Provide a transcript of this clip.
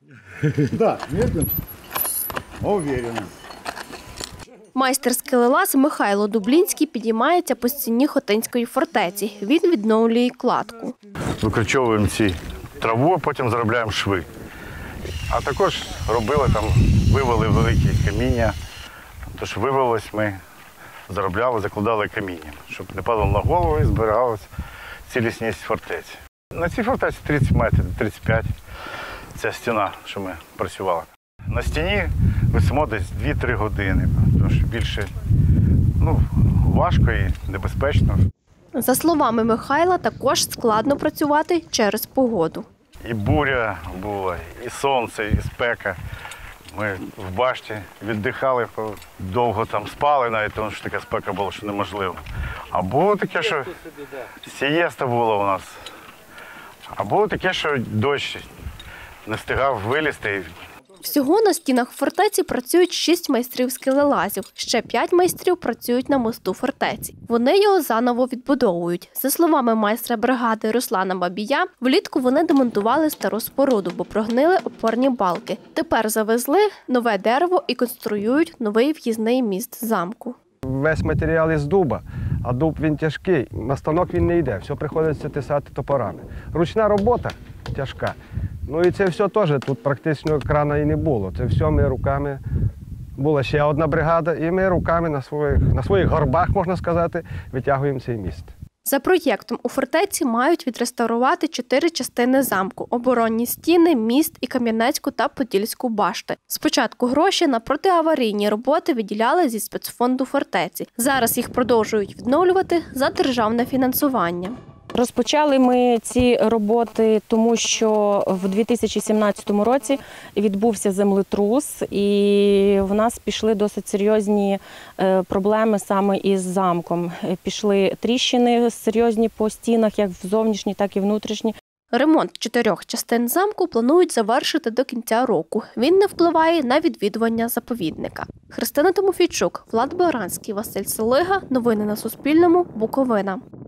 Да, медленно, уверенно. Майстер-скелелаз Михайло Дублінський підіймається по стіні Хотинської фортеці. Він відновлює кладку. Викорчовуємо ці траву, а потім заробляємо шви. А також робили там, вивели великі каміння. Тож вивелось, ми заробляли, закладали каміння, щоб не падало на голову і зберігалась цілісність фортеці. На цій фортеці 30 метрів, 35. Це стіна, що ми працювали. На стіні висимо десь 2-3 години, тому що більше важко і небезпечно. За словами Михайла, також складно працювати через погоду. І буря була, і сонце, і спека. Ми в башті віддихали, довго там спали, навіть тому що така спека була, що неможливо. А було таке, що сієста була у нас. А було таке, що дощ не встигав вилізти. Всього на стінах фортеці працюють 6 майстрів-скелелазів. Ще 5 майстрів працюють на мосту фортеці. Вони його заново відбудовують. За словами майстра бригади Руслана Бабія, влітку вони демонтували стару споруду, бо прогнили опорні балки. Тепер завезли нове дерево і конструюють новий в'їзний міст замку. Весь матеріал із дуба, а дуб він тяжкий, на станок він не йде, все приходиться тисати топорами. Ручна робота тяжка. Ну і це все теж, тут практично крана і не було. Це все ми руками, була ще одна бригада, і ми руками на своїх горбах, можна сказати, витягуємо цей міст. За проєктом у фортеці мають відреставрувати 4 частини замку – оборонні стіни, міст і Кам'янецьку та Подільську башти. Спочатку гроші на протиаварійні роботи виділяли зі спецфонду фортеці. Зараз їх продовжують відновлювати за державне фінансування. Розпочали ми ці роботи, тому що в 2017 році відбувся землетрус, і в нас пішли досить серйозні проблеми саме із замком. Пішли тріщини серйозні по стінах, як зовнішні, так і внутрішні. Ремонт 4 частин замку планують завершити до кінця року. Він не впливає на відвідування заповідника. Христина Тимофійчук, Влад Баранський, Василь Солига. Новини на Суспільному. Буковина.